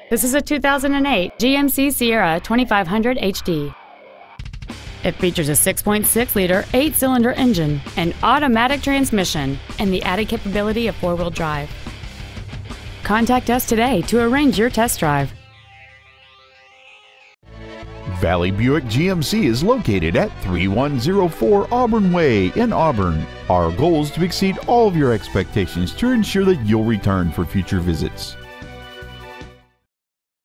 This is a 2008 GMC Sierra 2500 HD. It features a 6.6-liter, 8-cylinder engine, an automatic transmission, and the added capability of 4-wheel drive. Contact us today to arrange your test drive. Valley Buick GMC is located at 3104 Auburn Way in Auburn. Our goal is to exceed all of your expectations to ensure that you'll return for future visits.